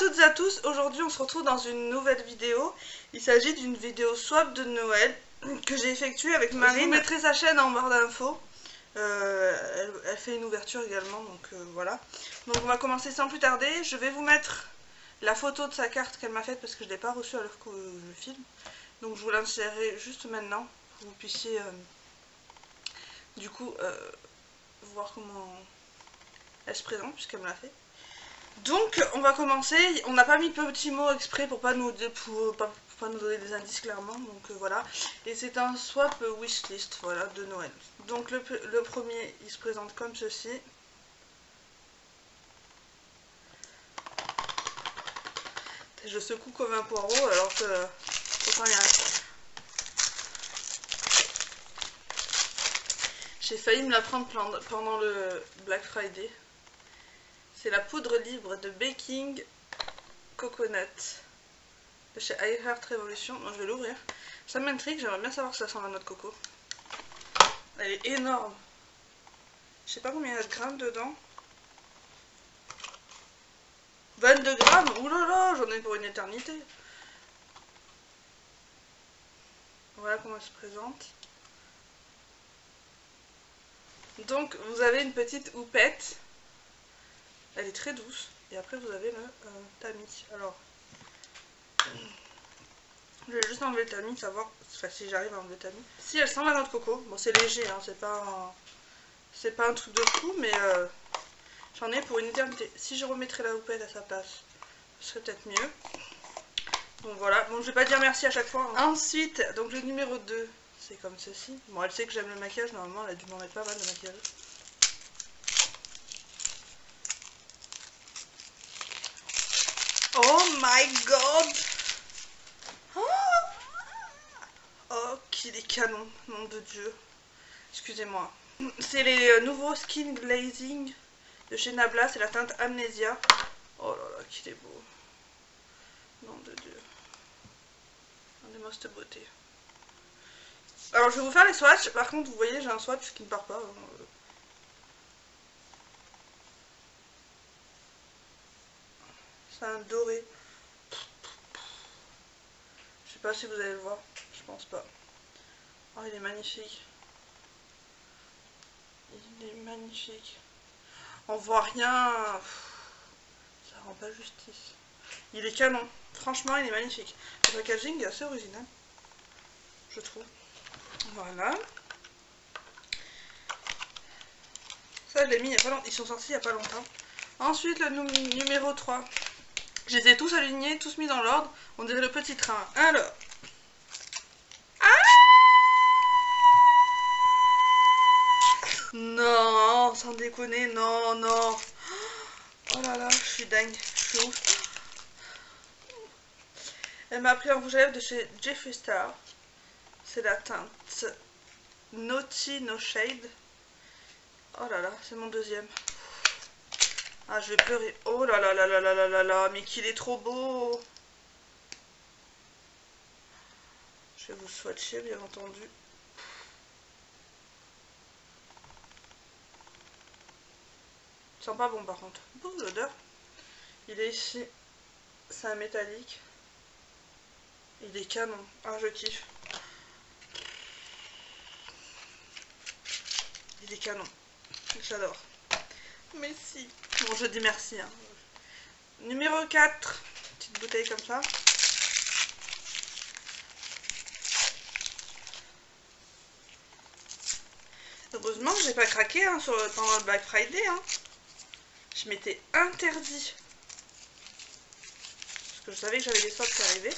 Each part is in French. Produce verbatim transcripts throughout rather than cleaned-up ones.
toutes et à tous, aujourd'hui on se retrouve dans une nouvelle vidéo. Il s'agit d'une vidéo swap de Noël que j'ai effectuée avec Marine. Je vous mettrai sa chaîne en barre d'infos. Euh, elle, elle fait une ouverture également, donc euh, voilà. Donc on va commencer sans plus tarder. Je vais vous mettre la photo de sa carte qu'elle m'a faite parce que je ne l'ai pas reçue à l'heure que je filme. Donc je vous l'insérerai juste maintenant pour que vous puissiez euh, du coup euh, voir comment elle se présente puisqu'elle me l'a fait. Donc on va commencer, on n'a pas mis de petits mots exprès pour pas nous, pour, pas, pour pas nous donner des indices clairement, donc euh, voilà. Et c'est un swap wishlist, voilà, de Noël. Donc le, le premier, il se présente comme ceci. Je secoue comme un poireau alors que pourtant il y a un... J'ai failli me la prendre pendant le Black Friday. C'est la poudre libre de baking coconut de chez iHeart Revolution. Moi je vais l'ouvrir. Ça m'intrigue, j'aimerais bien savoir si ça sent la noix de coco. Elle est énorme. Je sais pas combien il y a de grammes dedans. vingt-deux grammes. Oulala, j'en ai pour une éternité. Voilà comment elle se présente. Donc vous avez une petite houppette. Elle est très douce. Et après vous avez le euh, tamis. Alors, je vais juste enlever le tamis, savoir enfin, si j'arrive à enlever le tamis. Si elle sent la noix de coco. Bon c'est léger, hein, c'est pas un... c'est pas un truc de fou, mais euh, j'en ai pour une éternité. Si je remettrais la houppette à sa place, ce serait peut-être mieux. Donc voilà, bon je vais pas dire merci à chaque fois. Hein. Ensuite, donc le numéro deux, c'est comme ceci. Bon elle sait que j'aime le maquillage, normalement elle a dû m'en mettre pas mal de maquillage. Oh my god! Oh, oh qu'il est canon, nom de Dieu. Excusez-moi. C'est les euh, nouveaux Skin Glazing de chez Nabla, c'est la teinte Amnesia. Oh là là, qu'il est beau. Nom de Dieu. Un des most beauté. Alors je vais vous faire les swatchs, par contre vous voyez j'ai un swatch qui ne part pas. Hein. C'est un doré. Je sais pas si vous allez le voir, je pense pas. Oh il est magnifique. Il est magnifique. On voit rien. Ça rend pas justice. Il est canon. Franchement il est magnifique. Le packaging est assez original. Je trouve. Voilà. Ça je l'ai mis il y a pas longtemps. Ils sont sortis il y a pas longtemps. Ensuite le numéro trois. Je les ai tous alignés, tous mis dans l'ordre. On dirait le petit train. Alors. Ah non, sans déconner, non, non. Oh là là, je suis dingue. Je suis ouf. Elle m'a pris un rouge à lèvres de chez Jeffree Star. C'est la teinte Naughty No Shade. Oh là là, c'est mon deuxième. Ah, je vais pleurer. Oh là là là là là là là là, mais qu'il est trop beau. Je vais vous swatcher, bien entendu. Il sent pas bon par contre. Bon, l'odeur. Il est ici. C'est un métallique. Il est canon. Ah, je kiffe. Il est canon. J'adore. Merci. Bon, je dis merci. Hein. Numéro quatre. Petite bouteille comme ça. Heureusement que j'ai pas craqué hein, sur, pendant le Black Friday. Hein. Je m'étais interdit. Parce que je savais que j'avais des soldes qui arrivaient.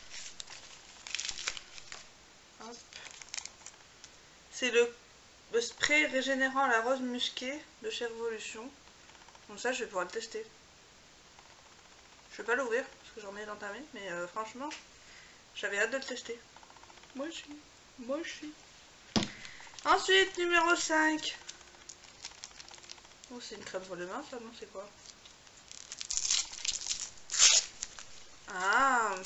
C'est le, le spray régénérant à la rose musquée de chez Revolution. Donc ça je vais pouvoir le tester. Je vais pas l'ouvrir parce que j'en ai dans ta main, mais euh, franchement j'avais hâte de le tester. Moi aussi, moi aussi. Ensuite numéro cinq. Oh c'est une crème pour les mains ça, non c'est quoi? Ah,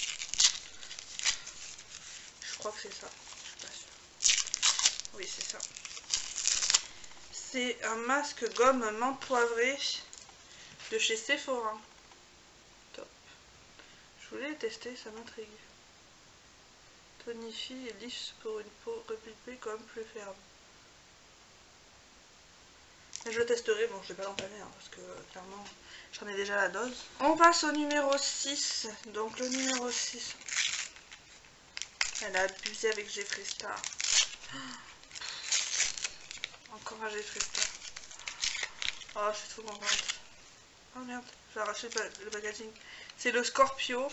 je crois que c'est ça. Je suis pas sûre. Oui c'est ça. C'est un masque gomme menthe poivrée de chez Sephora. Je voulais les tester, ça m'intrigue. Tonifie et lisse pour une peau repulpée comme plus ferme. Et je le testerai, bon je vais pas l'entamer hein, parce que clairement j'en ai déjà la dose. On passe au numéro six. Donc le numéro six. Elle a abusé avec Jeffree Star. Encore un Jeffree Star. Oh, je suis trop contente. Oh merde, j'ai arraché le packaging. C'est le Scorpio.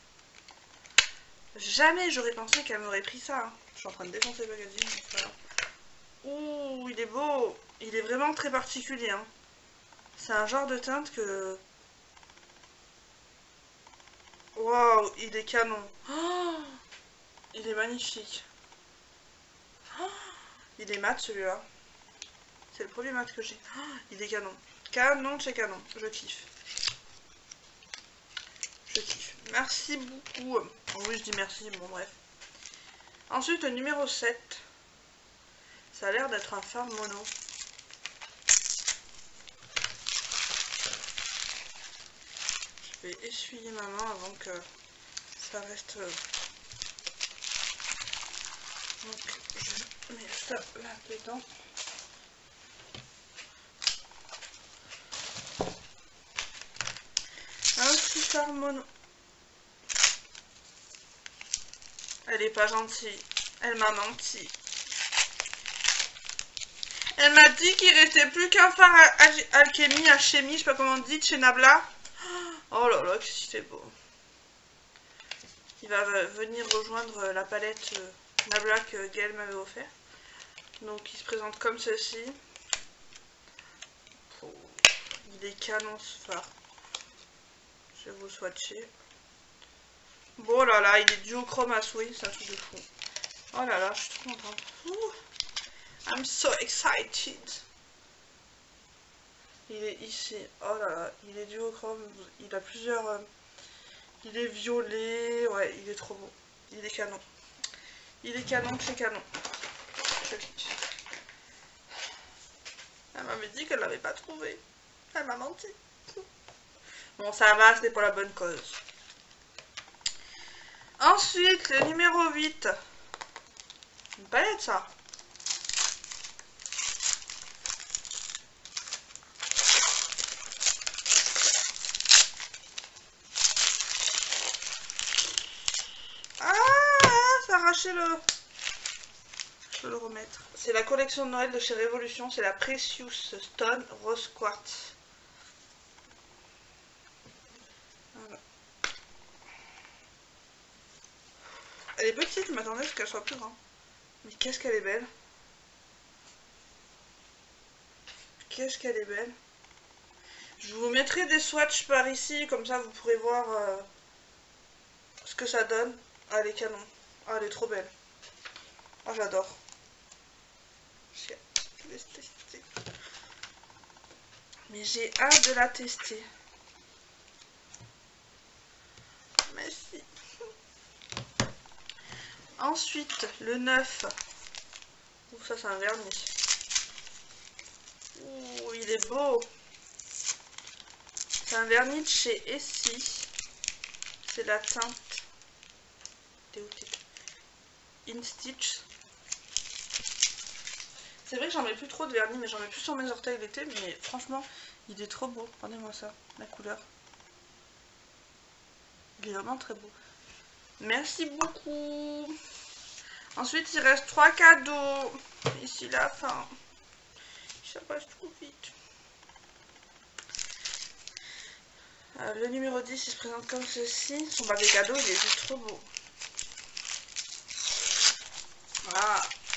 Jamais j'aurais pensé qu'elle m'aurait pris ça. Hein. Je suis en train de défoncer le packaging. Voilà. Ouh, il est beau. Il est vraiment très particulier. Hein. C'est un genre de teinte que... Waouh, il est canon. Oh, il est magnifique. Oh, il est mat celui-là. C'est le premier mat que j'ai. Oh, il est canon. Canon chez canon. Je kiffe. Je kiffe. Merci beaucoup. Oh, oui, je dis merci. Bon, bref. Ensuite, le numéro sept. Ça a l'air d'être un fard mono. Je vais essuyer ma main avant que ça reste... Donc, je mets ça là-dedans. Un petit fard mono. Elle est pas gentille. Elle m'a menti. Elle m'a dit qu'il restait plus qu'un fard alchimie, alchimie, je sais pas comment on dit, chez Nabla. Oh là là, qu'est-ce qu'il fait beau. Il va venir rejoindre la palette Nabla que Gaël m'avait offert. Donc il se présente comme ceci. Oh, il est canon ce phare. Je vais vous le swatcher. Bon là là, il est duochrome à souhait, c'est un truc de fou. Oh là là, je suis trop contente. Ouh, I'm so excited. Il est ici. Oh là là, il est duochrome. Il a plusieurs... Euh, il est violet. Ouais, il est trop beau. Il est canon. Il est canon, c'est canon. Elle m'avait dit qu'elle l'avait pas trouvé. Elle m'a menti. Bon, ça va, c'était pour la bonne cause. Ensuite, le numéro huit. Une palette, ça. Ah, ça a arraché le... Je peux le remettre. C'est la collection de Noël de chez Révolution. C'est la Precious Stone Rose Quartz. Voilà. Elle est petite, je m'attendais à ce qu'elle soit plus grande. Mais qu'est-ce qu'elle est belle. Qu'est-ce qu'elle est belle. Je vous mettrai des swatchs par ici, comme ça vous pourrez voir euh, ce que ça donne. Ah, elle est canon. Ah, elle est trop belle. Ah, j'adore. J'ai hâte de la tester. Mais j'ai hâte de la tester. Merci. Ensuite, le neuf. Ouh, ça c'est un vernis. Ouh, il est beau. C'est un vernis de chez Essie. C'est la teinte In Stitch. C'est vrai que j'en mets plus trop de vernis, mais j'en mets plus sur mes orteils l'été. Mais franchement, il est trop beau. Regardez-moi ça, la couleur. Il est vraiment très beau. Merci beaucoup. Ensuite, il reste trois cadeaux. Ici, la fin. Ça passe trop vite. Euh, le numéro dix, il se présente comme ceci. Son papier cadeau, il est juste trop beau. Voilà.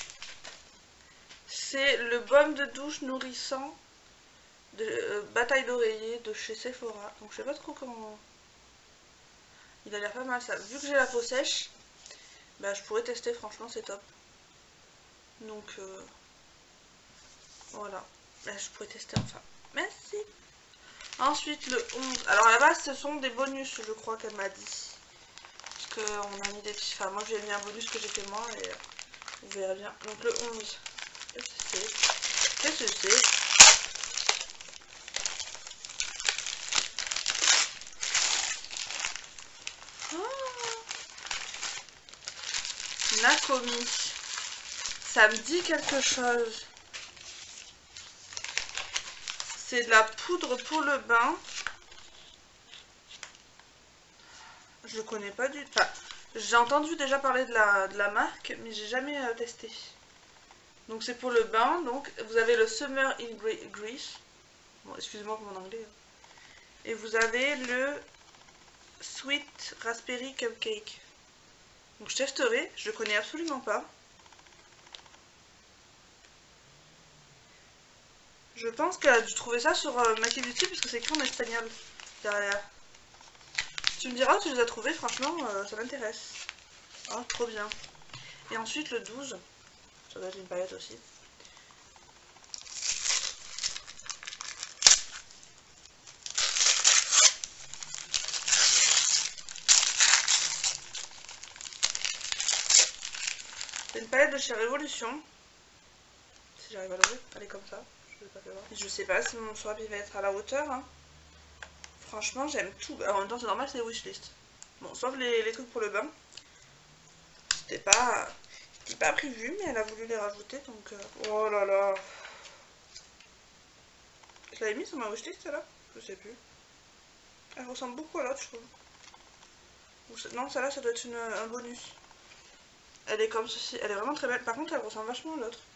C'est le baume de douche nourrissant de euh, Bataille d'oreiller de chez Sephora. Donc, je sais pas trop comment... Il a l'air pas mal, ça. Vu que j'ai la peau sèche, bah, je pourrais tester, franchement, c'est top. Donc, euh, voilà. Bah, je pourrais tester enfin. Merci. Ensuite, le onze. Alors, à la base, ce sont des bonus, je crois qu'elle m'a dit. Parce qu'on a mis des petits... Enfin, moi, j'ai mis un bonus que j'ai fait moi, et vous verrez bien. Donc, le onze. Qu'est-ce que c'est? Qu'est-ce que c'est? Nakomi. Ça me dit quelque chose. C'est de la poudre pour le bain. Je connais pas du tout. Enfin, j'ai entendu déjà parler de la, de la marque, mais j'ai jamais euh, testé. Donc c'est pour le bain. Donc vous avez le Summer in Greece. Bon, excusez-moi pour mon anglais. Et vous avez le Sweet Raspberry Cupcake. Donc je testerai. Je le connais absolument pas. Je pense qu'elle a dû trouver ça sur euh, Maki Beauty parce que c'est écrit en espagnol derrière. Tu me diras où tu les as trouvés, franchement, euh, ça m'intéresse. Oh, trop bien. Et ensuite le douze, ça doit être une palette aussi. C'est une palette de chez Révolution. Si j'arrive à l'ouvrir, elle est comme ça. Je vais pas faire voir. Je sais pas si mon swap il va être à la hauteur. Hein. Franchement, j'aime tout. En même temps, c'est normal, c'est wishlist. Bon, sauf les, les trucs pour le bain. C'était pas, c'était pas prévu, mais elle a voulu les rajouter, donc... Euh... Oh là là. Je l'avais mis sur ma wishlist, celle-là? Je sais plus. Elle ressemble beaucoup à l'autre, je trouve. Non, celle-là, ça doit être une, un bonus. Elle est comme ceci. Elle est vraiment très belle. Par contre, elle ressemble vachement à l'autre.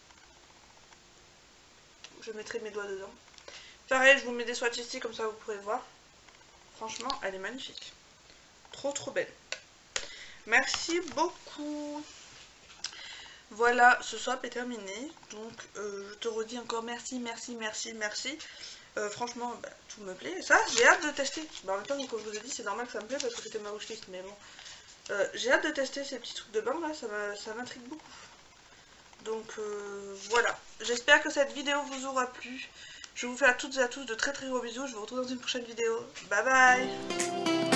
Je mettrai mes doigts dedans. Pareil, je vous mets des swatchs ici, comme ça vous pourrez voir. Franchement, elle est magnifique. Trop, trop belle. Merci beaucoup. Voilà, ce swap est terminé. Donc, euh, je te redis encore merci, merci, merci, merci. Euh, franchement, bah, tout me plaît. Ça, j'ai hâte de tester. Bah, en même temps, comme je vous ai dit, c'est normal que ça me plaît parce que c'était ma wishlist. Mais bon, euh, j'ai hâte de tester ces petits trucs de bain là. Ça m'intrigue beaucoup. Donc, euh, voilà. J'espère que cette vidéo vous aura plu. Je vous fais à toutes et à tous de très très gros bisous. Je vous retrouve dans une prochaine vidéo. Bye bye.